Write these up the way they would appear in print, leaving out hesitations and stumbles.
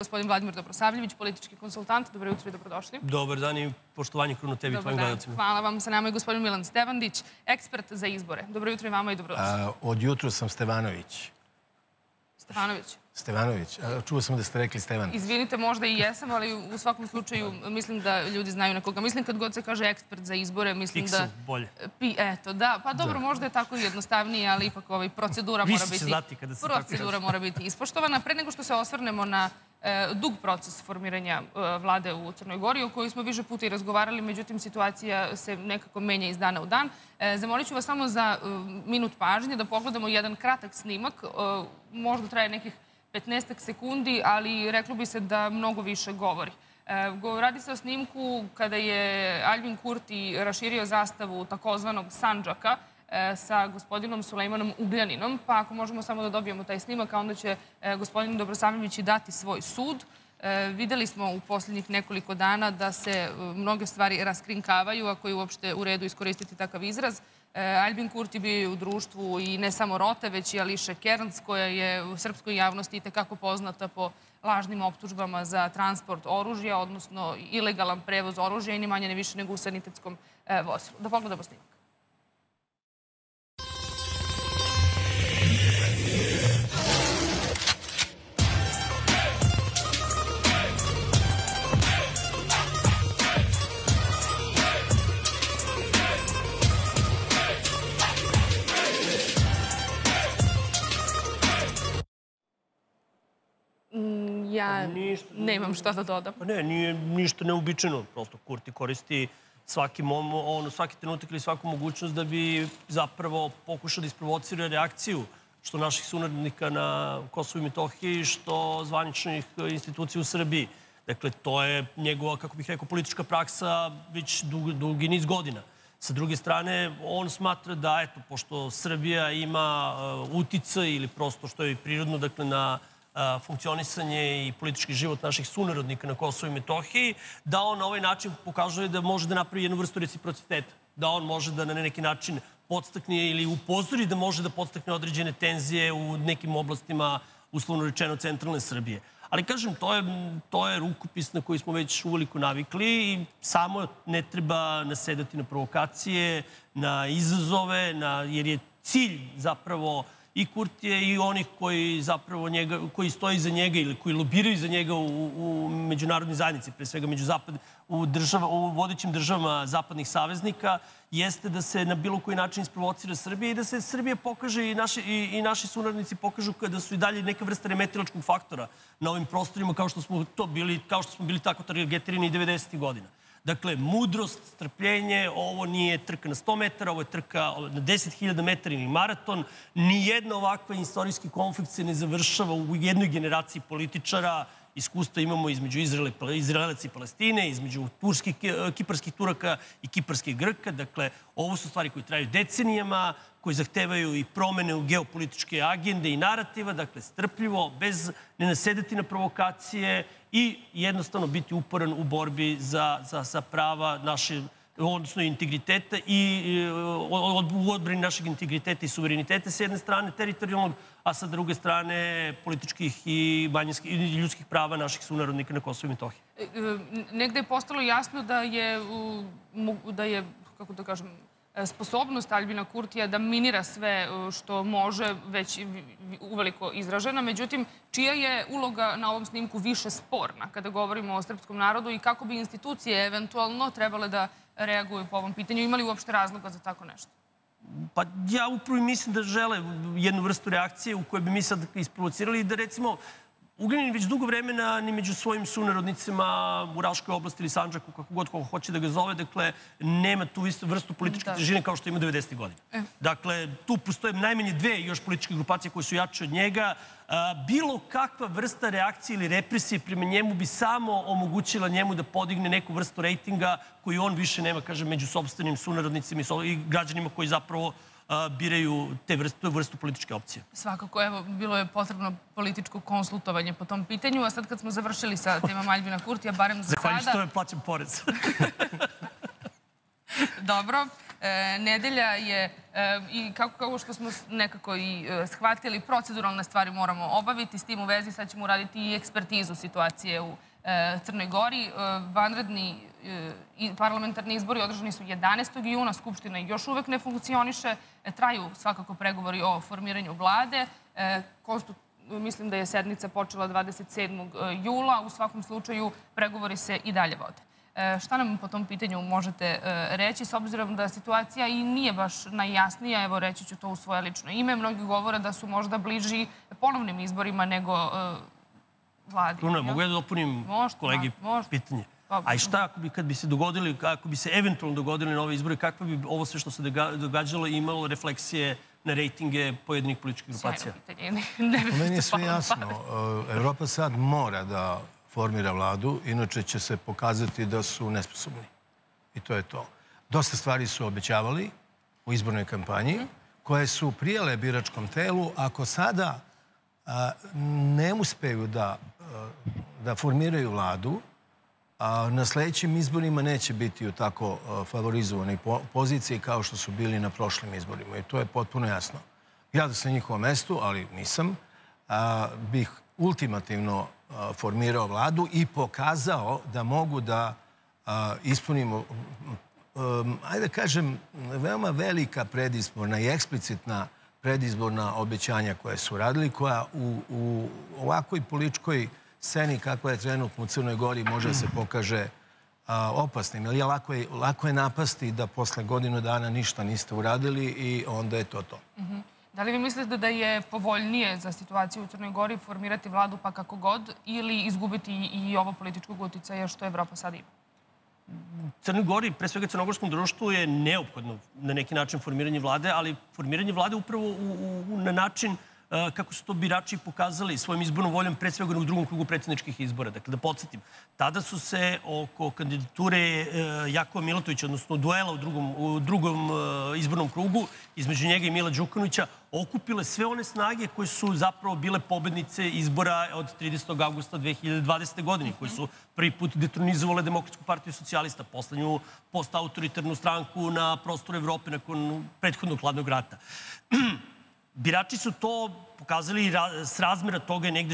gospodin Vladimir Dobrosavljević, politički konsultant. Dobro jutro i dobrodošli. Dobar dan i poštovanje Kruno tebi i tvojim gledalcima. Hvala vam. Sa nama je gospodin Milan Stevandić, ekspert za izbore. Dobro jutro i vama i dobrodošli. Od jutru sam Stevanović. Stefanović? Stevanović. Čuo sam da ste rekli Stevan. Izvinite, možda i jesam, ali u svakom slučaju mislim da ljudi znaju na koga. Mislim kad god se kaže ekspert za izbore, mislim da... Pixel, bolje. Eto, da. Pa dobro, možda je tako jednostavnije, ali ipak procedura mora biti... Više će znati kada se tako kaže. Procedura mora biti ispoštovana. Pre nego što se osvrnemo na dug proces formiranja vlade u Crnoj Gori, o kojoj smo više puta i razgovarali, međutim situacija se nekako menja iz dana u dan. Zamolit ću vas samo za minut pažnje da pogledamo jedan kratak snimak. Možda traje nekih 15 sekundi, ali reklo bi se da mnogo više govori. Radi se o snimku kada je Aljbin Kurti raširio zastavu takozvanog Sandžaka sa gospodinom Sulejmanom Ugljaninom, pa ako možemo samo da dobijemo taj snimak, a onda će gospodin Dobrosavljević i dati svoj sud. Videli smo u posljednjih nekoliko dana da se mnoge stvari raskrinkavaju, ako je uopšte u redu iskoristiti takav izraz. Aljbin Kurti bio je u društvu i ne samo Rote, već i Ališe Kerns, koja je u srpskoj javnosti itekako poznata po lažnim optužbama za transport oružja, odnosno ilegalan prevoz oružja i ni manje ne više nego u sanitetskom vozilu. Da pogledamo snimak. Ja nemam šta da dodam. Ne, nije ništa neobičajno. Prosto Kurti koristi svaki trenutak ili svaku mogućnost da bi zapravo pokušao da isprovocira reakciju što naših sunarodnika na Kosovu i Metohiji, što zvaničnih institucija u Srbiji. Dakle, to je njegova, kako bih rekao, politička praksa već dugi niz godina. Sa druge strane, on smatra da, eto, pošto Srbija ima uticaj ili prosto što je prirodno, dakle, na funkcionisanje i politički život naših sunarodnika na Kosovu i Metohiji, da on na ovaj način pokazuje da može da napravi jednu vrstu reciprociteta. Da on može da na neki način podstakne ili upozori da može da podstakne određene tenzije u nekim oblastima, uslovno rečeno, centralne Srbije. Ali, kažem, to je rukopis na koji smo već uveliko navikli i samo ne treba nasedati na provokacije, na izazove, jer je cilj zapravo i Kurtije i onih koji stoji iza njega ili koji lobiraju iza njega u međunarodnoj zajednici, pre svega u vodećim državama zapadnih saveznika, jeste da se na bilo koji način isprovocira Srbija i da se Srbija pokaže i naši sunarodnici pokažu da su i dalje neka vrsta remetilačkog faktora na ovim prostorima kao što smo bili tako targetirani i 90. godina. Dakle, mudrost, strpljenje, ovo nije trka na 100 metara, ovo je trka na 10.000 metara ili maraton. Nijedna ovakva istorijski konflikt se ne završava u jednoj generaciji političara. Iskustva imamo između Izraelaca i Palestine, između kiparskih Turaka i kiparskih Grka. Dakle, ovo su stvari koje traju decenijama, koji zahtevaju i promene u geopolitičke agende i narativa. Dakle, strpljivo, bez ne nasedati na provokacije i jednostavno biti uporan u borbi za prava naše, odnosno integriteta i u odbrani našeg integriteta i suvereniteta s jedne strane teritorijalnog, a sa druge strane političkih i ljudskih prava naših sunarodnika na Kosovu i Metohiji. Negde je postalo jasno da je, kako da kažem, sposobnost Aljbina Kurtija da minira sve što može već uveliko izražena. Međutim, čija je uloga na ovom snimku više sporna kada govorimo o srpskom narodu i kako bi institucije eventualno trebale da reaguju po ovom pitanju? Imali uopšte razloga za tako nešto? Pa ja upravo mislim da žele jednu vrstu reakcije u kojoj bi mi sad isprovocirali i da, recimo, Ugljanin već dugo vremena ni među svojim sunarodnicima u Raškoj oblasti ili Sandžaku, kako god ko hoće da ga zove, dakle, nema tu vrstu političke težine kao što ima 90. godina. Dakle, tu postoje najmanje dve još političke grupacije koje su jače od njega. Bilo kakva vrsta reakcije ili represije prema njemu bi samo omogućila njemu da podigne neku vrstu rejtinga koju on više nema, kažem, među sopstvenim sunarodnicima i građanima koji zapravo biraju tu vrstu političke opcije. Svakako, evo, bilo je potrebno političko konsultovanje po tom pitanju, a sad kad smo završili sa temom Aljbina Kurtija, barem za sada... Zahvaljujući tome plaćam porez. Dobro. nedelja je, i kako što smo nekako i shvatili, proceduralne stvari moramo obaviti. S tim u vezi sad ćemo uraditi i ekspertizu situacije u Crnoj Gori. Vanredni parlamentarni izbori održani su 11. juna. Skupština još uvek ne funkcioniše. Traju svakako pregovori o formiranju vlade. Mislim da je sednica počela 27. jula. U svakom slučaju pregovori se i dalje vode. Šta nam po tom pitanju možete reći, s obzirom da situacija i nije baš najjasnija, evo reći ću to u svoje lično ime, mnogi govore da su možda bliži ponovnim izborima nego vladi. Kruna, mogu ja da dopunim kolegi pitanje? A i šta kad bi se dogodili, kako bi se eventualno dogodili nove izbore, kakve bi ovo sve što se događalo imalo refleksije na rejtinge pojedinih političkih grupacija? Sjajno pitanje. Meni je sve jasno. Evropa sad mora da formira vladu, inače će se pokazati da su nesposobni. I to je to. Dosta stvari su obećavali u izbornoj kampanji, koje su prijale biračkom telu. Ako sada ne uspeju da formiraju vladu, na sledećim izborima neće biti u tako favorizovanoj poziciji kao što su bili na prošlim izborima. I to je potpuno jasno. Ja da sam na njihovom mestu, ali nisam, bih ultimativno formirao vladu i pokazao da mogu da ispunimo, ajde kažem, veoma velika predizborna i eksplicitna predizborna obećanja koje su radili, koja u ovakvoj političkoj sceni kakva je trenutno u Crnoj Gori može da se pokaže opasnim. Jer lako je napasti da posle godinu dana ništa niste uradili i onda je to to. Da li vi mislite da je povoljnije za situaciju u Crnoj Gori formirati vladu pa kako god ili izgubiti i ovo političkog uticaja što Evropa sad ima? Crnoj Gori, pre svega crnogorskom društvu, je neophodno na neki način formiranje vlade, ali formiranje vlade upravo na način kako su to birači pokazali svojim izbornom voljom, pre svega u drugom krugu predsjedničkih izbora. Dakle, da podsjetim, tada su se oko kandidature Jakova Milatovića, odnosno duela u drugom izbornom krugu, između njega i Mila Đukanovića, okupile sve one snage koje su zapravo bile pobednice izbora od 30. augusta 2020. godine, koji su prvi put detronizovale Demokratsku partiju socijalista, poslednju post-autoritarnu stranku na prostoru Evrope nakon prethodnog hladnog rata. Birači su to pokazali, s razmera toga je negde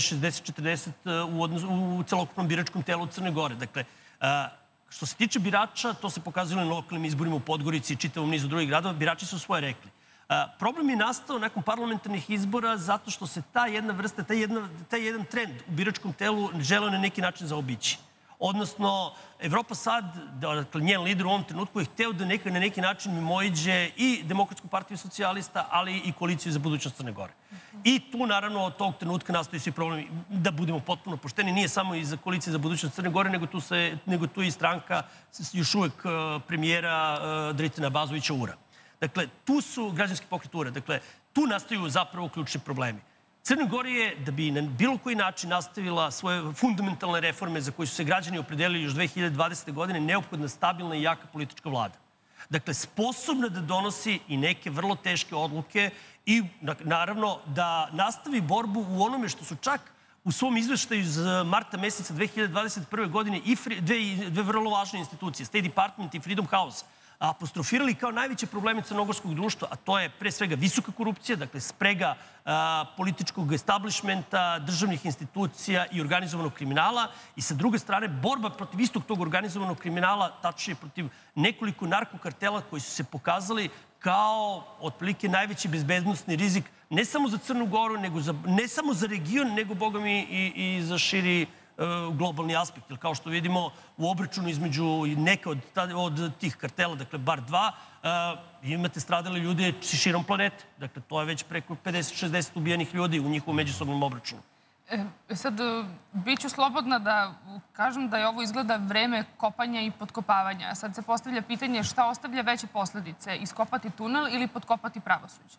60-40 u celokupnom biračkom telu Crne Gore. Dakle, što se tiče birača, to se pokazalo na lokalnim izborima u Podgorici i čitavom nizu drugih gradova, birači su svoje rekli. Problem je nastao nakon parlamentarnih izbora zato što se ta jedna vrsta, taj jedan trend u biračkom telu želeo na neki način zaobići. Odnosno, Evropa sad, dakle, njen lider u ovom trenutku je hteo da na neki način mimoiđe i Demokratsku partiju socijalista, ali i Koaliciju za budućnost Crne Gore. I tu, naravno, od tog trenutka nastaju svi problemi. Da budemo potpuno pošteni, nije samo i za Koalicije za budućnost Crne Gore, nego tu i stranka još uvek premijera Dritina Bazovića Ura. Dakle, tu su građanski pokret Ura. Dakle, tu nastaju zapravo ključni problemi. Crna Gora je, da bi na bilo koji način nastavila svoje fundamentalne reforme za koje su se građani opredelili još 2020. godine, neophodna stabilna i jaka politička vlada. Dakle, sposobna da donosi i neke vrlo teške odluke i, naravno, da nastavi borbu u onome što su čak u svom izveštaju iz marta meseca 2021. godine i dve vrlo važne institucije, State Department i Freedom House, apostrofirali kao najveće probleme crnogorskog društva, a to je pre svega visoka korupcija, dakle sprega političkog establishmenta, državnih institucija i organizovanog kriminala i sa druge strane borba protiv istog tog organizovanog kriminala, tačnije protiv nekoliko narkokartela koji su se pokazali kao otprilike najveći bezbednosni rizik ne samo za Crnu Goru, ne samo za region, nego, boga mi, i za širi globalni aspekt. Jer kao što vidimo u obračunu između neka od tih kartela, dakle bar dva, imate stradali ljudi širom planete. Dakle, to je već preko 50-60 ubijenih ljudi u njihovom međusobnom obračunu. Sad, bit ću slobodna da kažem da je ovo izgleda vreme kopanja i potkopavanja. Sad se postavlja pitanje šta ostavlja veće posledice, iskopati tunel ili potkopati pravosuđe?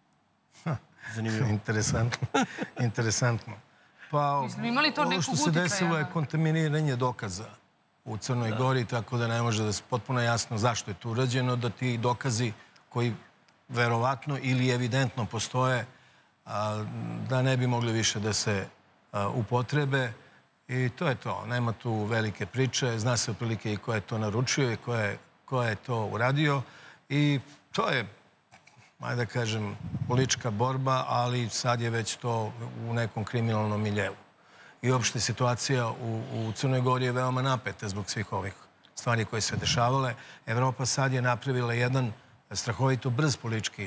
Zanimljivo. Interesantno. Interesantno. Pa, ovo što se desilo je kontaminiranje dokaza u Crnoj Gori, tako da ne može da se potpuno jasno zašto je to urađeno, da ti dokazi koji verovatno ili evidentno postoje, da ne bi mogli više da se upotrebe. I to je to. Nema tu velike priče. Zna se otprilike i ko je to naručio i ko je to uradio. I to je, ajde da kažem, politička borba, ali sad je već to u nekom kriminalnom miljevu. I uopšte situacija u Crnoj Gori je veoma napeta zbog svih ovih stvari koje se dešavale. Evropa sad je napravila jedan strahovito brz politički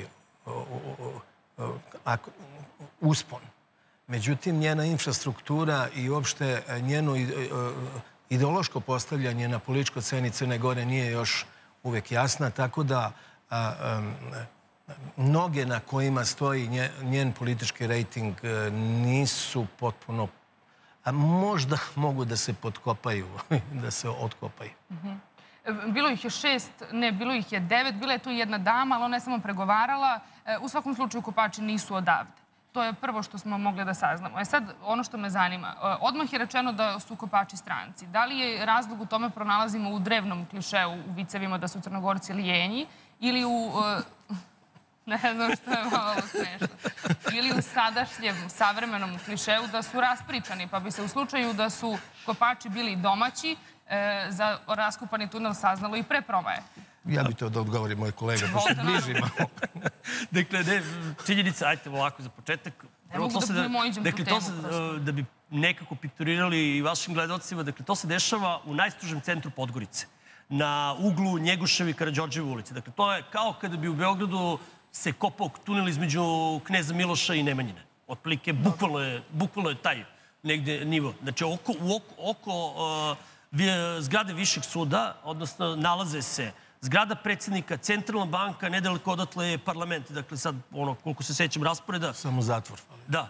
uspon. Međutim, njena infrastruktura i uopšte njeno ideološko postavljanje na političkoj sceni Crne Gore nije još uvek jasna, tako da noge na kojima stoji njen politički rejting nisu potpuno, a možda mogu da se potkopaju, da se otkopaju. Bilo ih je 6, ne, bilo ih je 9, bila je tu jedna dama, ali ona je samo pregovarala. U svakom slučaju Kopači nisu odavde. To je prvo što smo mogli da saznamo. Sad, ono što me zanima, odmah je rečeno da su Kopači stranci. Da li je razlog u tome pronalazimo u drevnom klišeu, u vicevima da su Crnogorci lijenji, ili u... Ne znam što je malo smešno. Ili u sadašnjem, savremenom klišeu da su raspričani, pa bi se u slučaju da su Kopači bili domaći, za raskopani tunel saznalo i pre promaje. Ja bi to da odgovori moj kolega, pošto je bliži malo. Dakle, činjenica, ajte ovako za početak. Ne mogu da primođem tu temu. Da bi nekako pikturirali i vašim gledalcima, dakle, to se dešava u najstružem centru Podgorice, na uglu Njegoševe i Karađorđeve ulice. Dakle, to je kao kada bi u Beogradu se kopao tunel između Kneza Miloša i Nemanjine. Otprilike, bukvalno je taj negde nivo. Znači, oko zgrade Višeg suda, odnosno nalaze se zgrada predsjednika, Centralna banka, nedaleko odatle je parlament. Dakle, sad, koliko se sećam rasporeda... Samo zatvor. Da.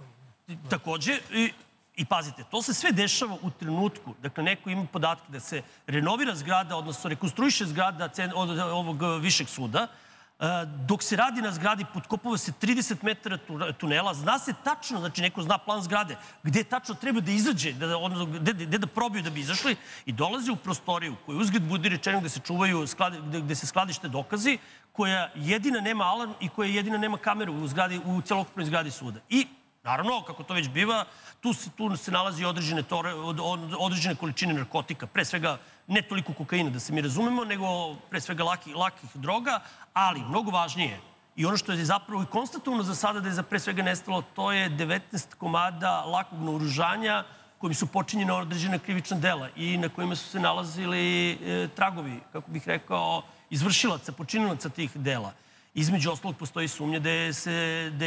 Takođe, i pazite, to se sve dešava u trenutku, dakle, neko ima podatke da se renovira zgrada, odnosno rekonstruiše zgrada od ovog Višeg suda, dok se radi na zgradi, potkopava se 30 metara tunela, zna se tačno, znači neko zna plan zgrade, gde tačno treba da izađe, gde da probiju da bi izašli i dolaze u prostoriju koju uzgled budi rečeno gde se čuvaju, gde se skladište dokazi, koja jedina nema alarm i koja jedina nema kameru u celokupnoj zgradi suda. I, naravno, kako to već biva, tu se nalazi određene količine narkotika, pre svega ne toliko kokaina, da se mi razumemo, nego pre svega lakih droga, ali mnogo važnije i ono što je zapravo i konstatovano za sada da je za pre svega nestalo, to je 19 komada lakog naoružanja kojim su počinjene određena krivična dela i na kojima su se nalazili tragovi, kako bih rekao, izvršilaca, počinilaca tih dela. Između ostalog postoji sumnja da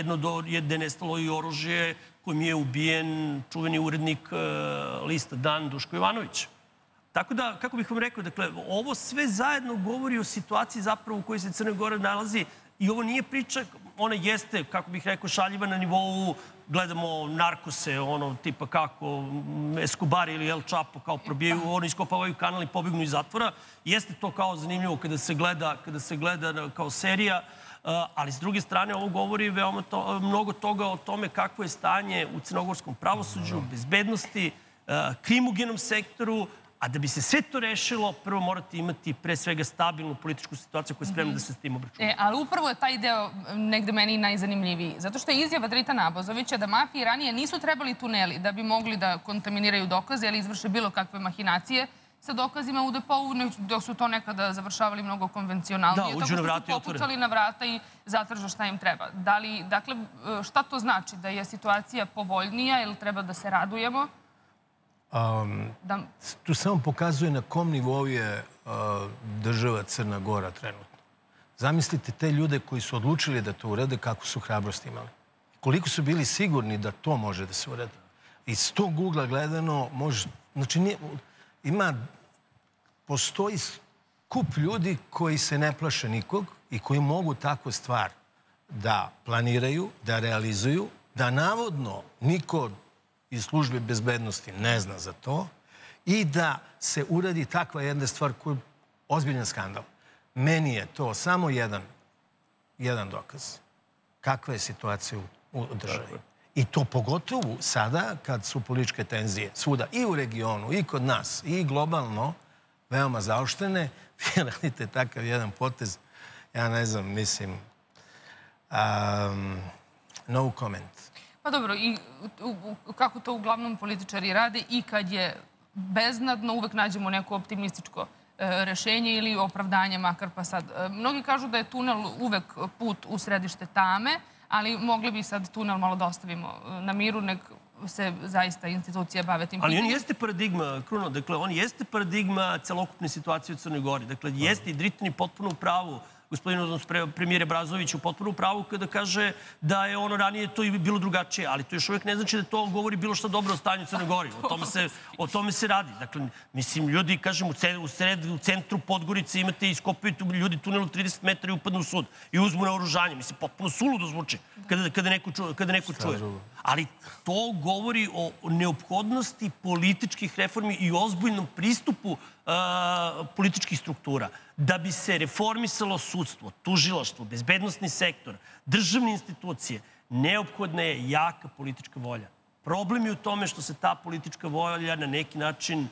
je nestalo i oružje kojim je ubijen čuveni urednik lista Dan Duško Jovanović. Tako da, kako bih vam rekao, dakle, ovo sve zajedno govori o situaciji zapravo u kojoj se Crna Gora nalazi i ovo nije priča, ona jeste, kako bih rekao, šaljiva na nivou, gledamo narkose, tipa kako Escobar ili El Chapo, kao probijaju, oni iskopavaju kanal i pobegnu iz zatvora. Jeste to kao zanimljivo kada se gleda kao serija, ali s druge strane ovo govori veoma mnogo toga o tome kakvo je stanje u crnogorskom pravosuđu, bezbednosti, krimogenom sektoru, a da bi se sve to rešilo, prvo morate imati pre svega stabilnu političku situaciju koja je spremna da se s tim obračuna. Ali upravo je taj deo negde meni najzanimljiviji. Zato što je izjava Dritana Abozovića da mafiji ranije nisu trebali tuneli da bi mogli da kontaminiraju dokaze ili izvrše bilo kakve mahinacije sa dokazima u depou, dok su to nekada završavali mnogo konvencionalnije. Da, uđu na vrata i otvoreni. Tako što su popucali na vrata i zatraže šta im treba. Dakle, šta to znači? Da je situacija povoljnija ili treba da se radujemo? Tu samo pokazuje na kom nivou je država Crna Gora trenutno. Zamislite te ljude koji su odlučili da to urade, kako su hrabrost imali. Koliko su bili sigurni da to može da se urade. Iz tog ugla gledano, znači postoji skup ljudi koji se ne plaše nikog i koji mogu takvu stvar da planiraju, da realizuju, da navodno niko iz službe bezbednosti ne zna za to i da se uradi takva jedna stvar koja je ozbiljan skandal. Meni je to samo jedan dokaz kakva je situacija u državi. I to pogotovo sada kad su političke tenzije svuda i u regionu i kod nas i globalno veoma zaoštrene. Vi radite takav jedan potez, ja ne znam, mislim, no comment. Pa dobro, i kako to uglavnom političari rade i kad je beznadno, uvek nađemo neko optimističko rešenje ili opravdanje makar pa sad. Mnogi kažu da je tunel uvek put u središte tame, ali mogli bi sad tunel malo da ostavimo na miru, nek se zaista institucije bave tim pitanjem. Ali on jeste paradigma, Kruno, dakle, on jeste paradigma celokupne situacije u Crnoj Gori. Dakle, jeste i Dritan je potpuno u pravu, gospodin premijer Brazović u potpuno u pravu kada kaže da je ono ranije to i bilo drugačije, ali to još uvijek ne znači da to govori bilo što dobro o stanju u Crnoj Gori. O tome se radi. Dakle, mislim, ljudi, kažem, u centru Podgorice imate iskopaju ljudi tunelu 30 metara i upadnu u sud i uzmu na oružanje. Mislim, potpuno suludo zvuči kada neko čuje. Ali to govori o neophodnosti političkih reformi i ozbiljnom pristupu političkih struktura. Da bi se reformisalo sudstvo, tužilaštvo, bezbednosni sektor, državne institucije, neophodna je jaka politička volja. Problem je u tome što se ta politička volja na neki način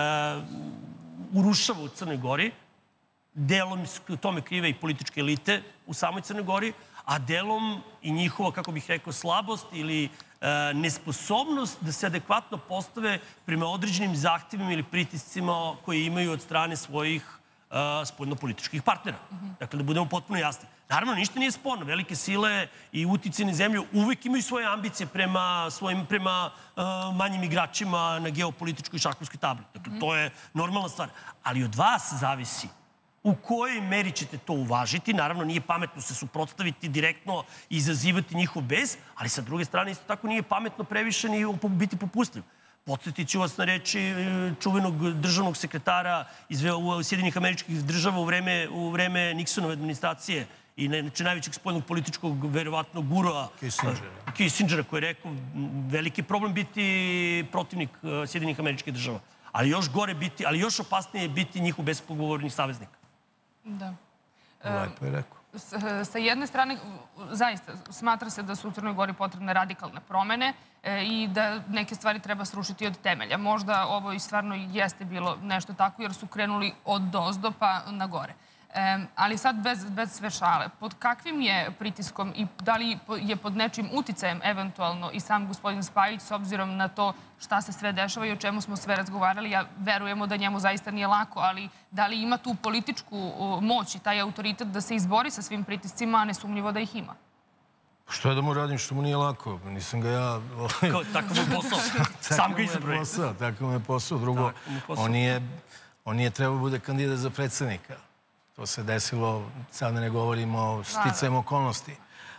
urušava u Crnoj Gori. Delom tome krive i političke elite u samoj Crnoj Gori, a delom i njihova, kako bih rekao, slabost ili nesposobnost da se adekvatno postave prema određenim zahtjevima ili pritiscima koje imaju od strane svojih spoljnopolitičkih partnera. Dakle, da budemo potpuno jasni. Naravno, ništa nije sporno. Velike sile i uticajne zemlje uvek imaju svoje ambicije prema manjim igračima na geopolitičkoj i šahovskoj tabli. Dakle, to je normalna stvar. Ali od vas zavisi u kojoj meri ćete to uvažiti. Naravno, nije pametno se suprotstaviti direktno i izazivati njihov bes, ali sa druge strane isto tako nije pametno previše ni biti popustljiv. Podsjetit ću vas na reči čuvenog državnog sekretara iz Sjedinjenih Američkih Država u vreme Nixonove administracije i najvećeg spoljnog političkog, verovatno, gurua Kissingera, koji je rekao veliki problem biti protivnik Sjedinjenih Američkih Država. Ali još gore biti, ali još opasnije je biti njihov bespogovorni saveznik. Da. Lepo je rekao. Sa jedne strane, zaista, smatra se da su u Crnoj Gori potrebne radikalne promene i da neke stvari treba srušiti od temelja. Možda ovo i stvarno jeste bilo nešto tako jer su krenuli od dozdo pa na gore. Ali sad bez sve šale. Pod kakvim je pritiskom i da li je pod nečim uticajem eventualno i sam gospodin Spajić s obzirom na to šta se sve dešava i o čemu smo sve razgovarali? Ja verujemo da njemu zaista nije lako, ali da li ima tu političku moć i taj autoritet da se izbori sa svim pritiscima, a nesumnjivo da ih ima? Što da mu radim što mu nije lako? Nisam ga ja... Tako mu je posao. Sam ga izabrao. Tako mu je posao. Drugo, on nije trebao bude kandidat za predsjednika. To se desilo, sad ne govorimo o sticajem okolnosti.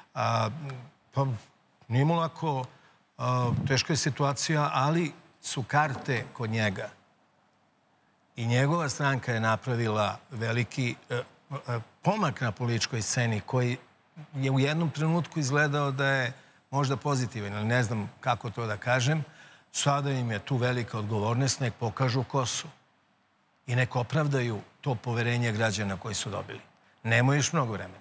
Pa nije mu lako, teška je situacija, ali su karte kod njega. I njegova stranka je napravila veliki pomak na političkoj sceni koji je u jednom trenutku izgledao da je možda pozitivan, ali ne znam kako to da kažem. Sada im je tu velika odgovornost, nek pokažu ko su. I nek opravdaju to poverenje građana koji su dobili. Nemaju još mnogo vremena.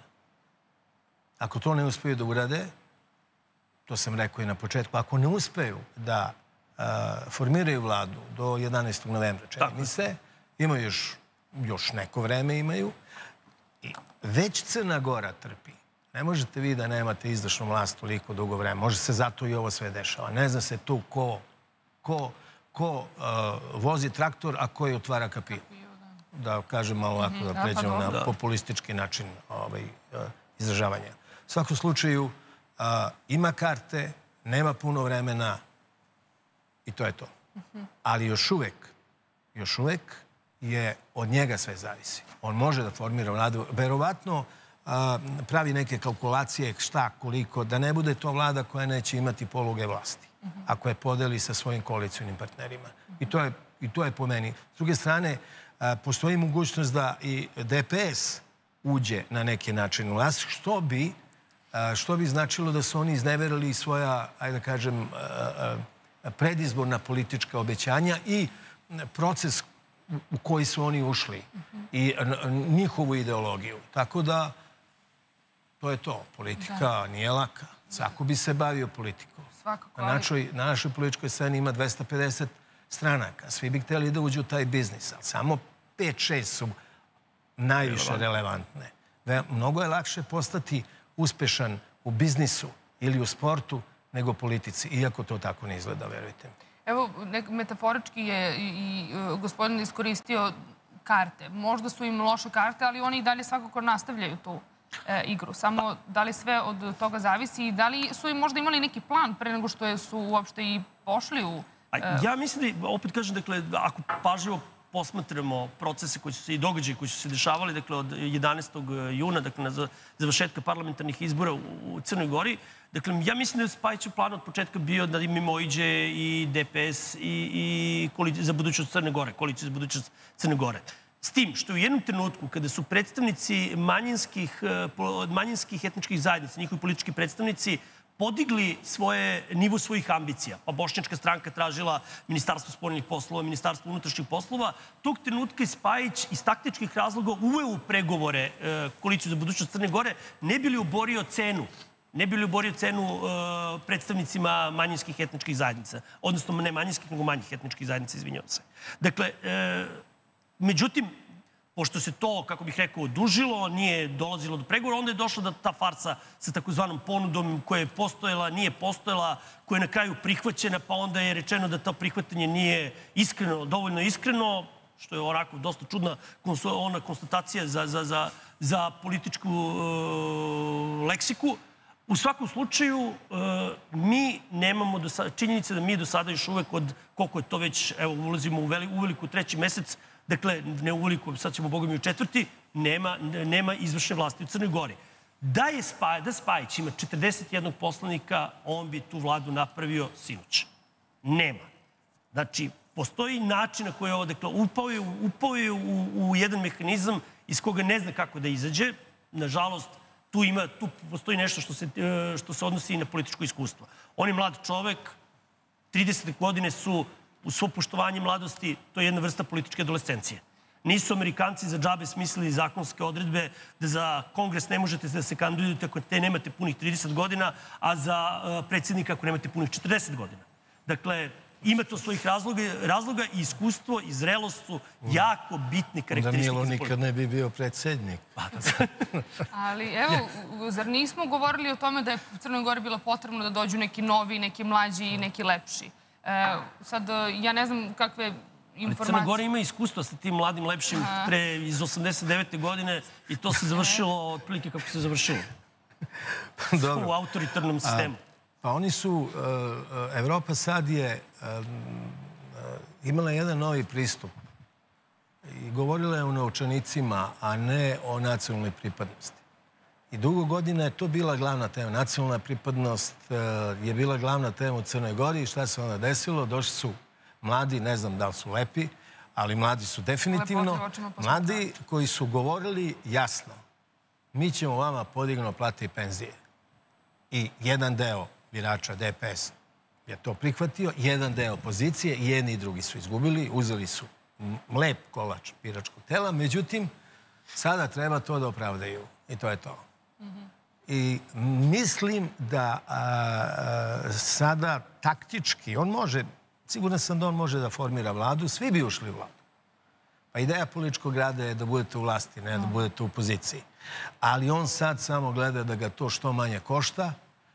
Ako to ne uspeju da urade, to sam rekao i na početku, ako ne uspeju da formiraju vladu do 11. novembra, čini mi se, imaju još neko vreme imaju, i već Crna Gora trpi. Ne možete vi da nemate izvršnu vlast toliko dugo vremena. Može se zato i ovo sve dešava. Ne zna se tu ko vozi traktor, a ko je otvara kapiju. Da kažem malo ovako, da pređemo na populistički način izražavanja. U svakom slučaju, ima karte, nema puno vremena i to je to. Ali još uvek je od njega sve zavisi. On može da formira vladu. Verovatno pravi neke kalkulacije šta, koliko, da ne bude to vlada koja neće imati poluge vlasti, ako je podeli sa svojim koalicijnim partnerima. I to je po meni. S druge strane, postoji mogućnost da i DPS uđe na neki način u vlast, što bi značilo da su oni izneverili svoja, ajde da kažem, predizborna politička obećanja i proces u koji su oni ušli i njihovu ideologiju. Tako da, to je to. Politika nije laka. Svako bi se bavio politikom. Na našoj političkoj sceni ima 250 stranaka. Svi bi htjeli da uđu u taj biznis, ali samo 5-6 su najviše relevantne. Mnogo je lakše postati uspešan u biznisu ili u sportu nego politici, iako to tako ne izgleda, verujte mi. Evo, metaforički je i gospodin iskoristio karte. Možda su im loše karte, ali oni i dalje svakako nastavljaju tu igru. Samo da li sve od toga zavisi i da li su im možda imali neki plan pre nego što su uopšte i pošli u... Ja mislim da, opet kažem, dakle, ako pažljivo posmatramo procese koji su se i događaji koji su se dešavali, dakle, od 11. juna, dakle, na završetka parlamentarnih izbora u Crnoj Gori, dakle, ja mislim da je Spajićev plan od početka bio da mimoiđe i DPS i za budućnost Crne Gore, koaliciju za budućnost Crne Gore. S tim što u jednom trenutku, kada su predstavnici manjinskih etničkih zajednica, njihovi politički predstavnici, podigli nivo svojih ambicija. Pa Bošnjačka stranka tražila Ministarstvo spoljnih poslova, Ministarstvo unutrašnjih poslova. Tog trenutka je Spajić iz taktičkih razloga uveo u pregovore koaliciju za budućnost Crne Gore, ne bi li oborio cenu predstavnicima manjinskih etničkih zajednica. Odnosno, ne manjinskih, nego manjih etničkih zajednica, izvinjavam se. Dakle, međutim, pošto se to, kako bih rekao, odužilo, nije dolazilo do pregovora, onda je došla da ta farsa sa takozvanom ponudom koja je postojala, nije postojala, koja je na kraju prihvaćena, pa onda je rečeno da to prihvatanje nije iskreno, dovoljno iskreno, što je onako dosta čudna ona konstatacija za političku leksiku. U svakom slučaju, mi nemamo činjenice da mi do sada još uvek od, koliko je to već, evo, ulazimo uveliko u 3. mesec, dakle, ne uveliko, sad ćemo, Boga mi, u 4. nema izvršne vlasti u Crnoj Gori. Da Spajić ima 41 poslanika, on bi tu vladu napravio sinoć. Nema. Znači, postoji način na koji je ovo, dakle, upao je u jedan mehanizam iz koga ne zna kako da izađe. Nažalost, tu postoji nešto što se odnosi i na političko iskustvo. On je mlad čovek, 30 godine su, u svo poštovanje mladosti, to je jedna vrsta političke adolescencije. Nisu Amerikanci za džabe smislili zakonske odredbe da za kongres ne možete da se kandidujete ako nemate punih 30 godina, a za predsjednika ako nemate punih 40 godina. Dakle, ima to svojih razloga i iskustvo i zrelost su jako bitne karakteristike. Da Milo nikad ne bi bio predsjednik. Ali evo, zar nismo govorili o tome da je u Crnoj Gori bilo potrebno da dođu neki novi, neki mlađi i neki lepši? Sad, ja ne znam kakve informacije... Crna Gora ima iskustva sa tim mladim lepšim iz 89. godine i to se završilo otprilike kako se završilo. U autoritarnom sistemu. Pa oni su, Evropa sad je imala jedan novi pristup i govorila je o novčanicima, a ne o nacionalnoj pripadnosti. I dugo godina je to bila glavna tema. Nacionalna pripadnost je bila glavna tema u Crnoj Gori i šta se onda desilo? Došli su mladi, ne znam da li su lepi, ali mladi su definitivno. Mladi koji su govorili jasno, mi ćemo vama podignuti plate i penzije. I jedan deo birača DPS je to prihvatio, jedan deo opozicije, jedni i drugi su izgubili, uzeli su lep kolač biračkog tela, međutim, sada treba to da opravdaju. I to je to. I mislim da sada taktički, on može, siguran sam da on može da formira vladu, svi bi ušli u vladu. Pa ideja političkog rada je da budete u vlasti, ne da budete u opoziciji. Ali on sad samo gleda da ga to što manje košta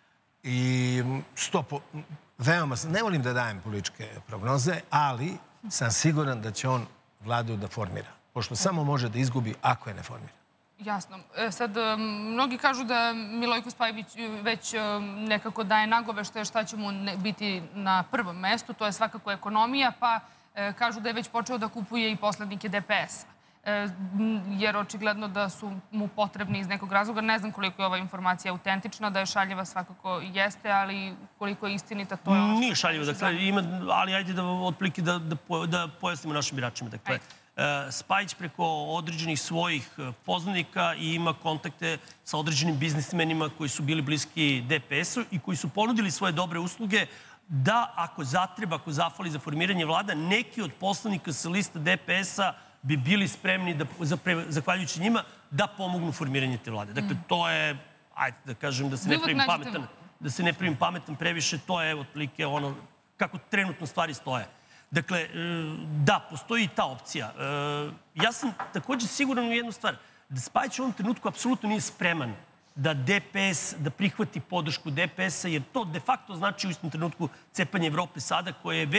i veoma, ne volim da dajem političke prognoze, ali sam siguran da će on vladu da formira. Pošto samo može da izgubi ako je ne formira. Jasno. Sad, mnogi kažu da Milojko Spajić već nekako daje nagoveštaje šta će mu biti na prvom mestu. To je svakako ekonomija, pa kažu da je već počeo da kupuje i poslanike DPS-a. Jer očigledno da su mu potrebni iz nekog razloga. Ne znam koliko je ova informacija autentična, da je šaljeva svakako jeste, ali koliko je istinita, to je ono što... Nije šaljivo, dakle, ali ajde da otprilike da pojasnimo našim biračima. Dakle, Spajić preko određenih svojih poznanika i ima kontakte sa određenim biznismenima koji su bili bliski DPS-u i koji su ponudili svoje dobre usluge da ako zatreba, ako zafali za formiranje vlada, neki od poslanika sa lista DPS-a bi bili spremni, zahvaljujući njima, da pomognu formiranje te vlade. Dakle, to je, ajde da kažem, da se ne primim pametan previše, to je otprilike ono kako trenutno stvari stoje. Dakle, da, postoji i ta opcija. Ja sam također siguran u jednu stvar, da Spajić u ovom trenutku apsolutno nije spreman da DPS, da prihvati podršku DPS-a, jer to de facto znači u istom trenutku cepanje Evrope sada, koje je već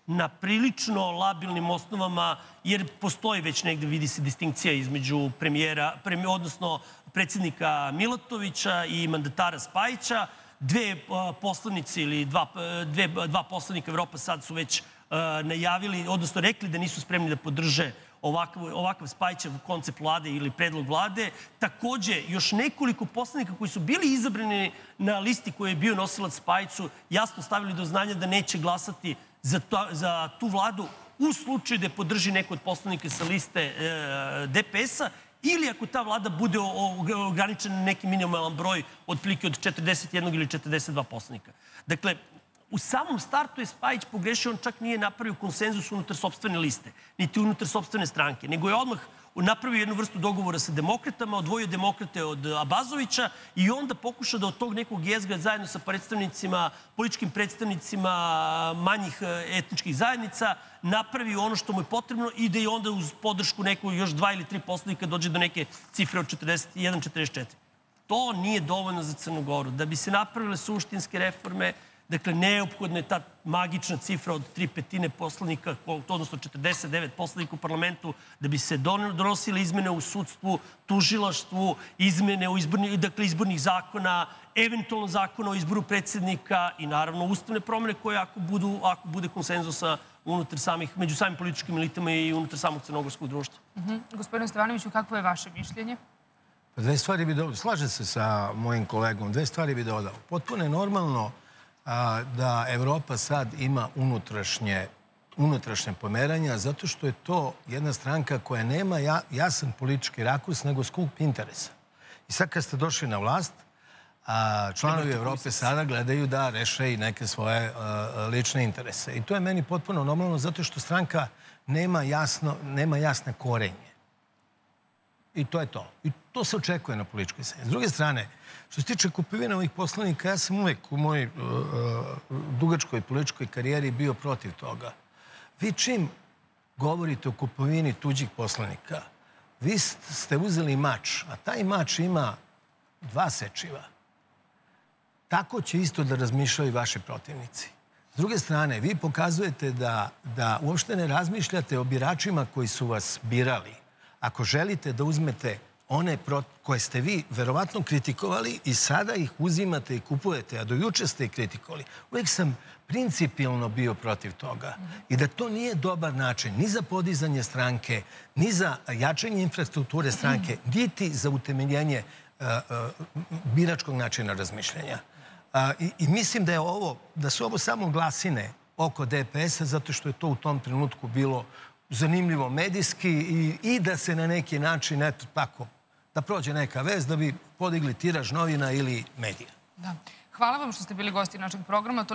na prilično labilnim osnovama, jer postoji već negde, vidi se, distinkcija između odnosno predsjednika Milatovića i mandatara Spajića. Dve poslanice ili dva poslanika Evropa sad su već najavili, odnosno rekli da nisu spremni da podrže ovakav Spajićev koncept vlade ili predlog vlade. Takođe, još nekoliko poslanika koji su bili izabrani na listi koji je bio nosilac Spajiću jasno stavili do znanja da neće glasati za tu vladu u slučaju da je podrži neko od poslanika sa liste DPS-a ili ako ta vlada bude ograničena na neki minimalan broj otprilike od 41 ili 42 poslanika. Dakle, u samom startu je Spajić pogrešio, on čak nije napravio konsenzus unutar sopstvene liste, niti unutar sopstvene stranke, nego je odmah napravio jednu vrstu dogovora sa demokratama, odvojio demokrate od Abazovića i onda pokušao da od tog nekog jezgra zajedno sa političkim predstavnicima manjih etničkih zajednica napravi ono što mu je potrebno i da je onda uz podršku nekog još 2 ili 3 poslanika dođe do neke cifre od 41-44. To nije dovoljno za Crnu Goru. Da bi se napravile suštinske reforme, dakle, neophodna je ta magična cifra od 3/5 poslanika, odnosno 49 poslanika u parlamentu, da bi se donosile izmene u sudstvu, tužilaštvu, izmene izbornih zakona, eventualno zakona o izboru predsjednika i naravno ustavne promene koje ako bude konsenzusa među samim političkim elitama i unutar samog crnogorskog društva. Gospodine Stevanoviću, kakvo je vaše mišljenje? Dve stvari bi dodao. Slažem se sa mojim kolegom. Dve stvari bi dodao. Potpuno je normalno da Evropa sad ima unutrašnje pomeranja zato što je to jedna stranka koja nema jasan politički rakurs nego skup interesa. I sad kad ste došli na vlast, članovi Evrope sada gledaju da reše i neke svoje lične interese. I to je meni potpuno normalno zato što stranka nema jasne korenje. I to je to. I to se očekuje na političkoj sceni. S druge strane, što se tiče kupovine ovih poslanika, ja sam uvek u mojoj dugačkoj političkoj karijeri bio protiv toga. Vi čim govorite o kupovini tuđih poslanika, vi ste uzeli mač, a taj mač ima 2 sečiva. Tako će isto da razmišljaju i vaši protivnici. S druge strane, vi pokazujete da uopšte ne razmišljate o biračima koji su vas birali. Ako želite da uzmete one koje ste vi verovatno kritikovali i sada ih uzimate i kupujete, a do juče ste ih kritikovali, uvijek sam principijelno bio protiv toga. I da to nije dobar način ni za podizanje stranke, ni za jačanje infrastrukture stranke, niti za utemeljenje biračkog načina razmišljanja. I mislim da su ovo samo glasine oko DPS-a, zato što je to u tom trenutku bilo zanimljivo medijski i da se na neki način, eto tako, da prođe neka vest da bi podigli tiraž novina ili medija. Hvala vam što ste bili gosti našeg programa.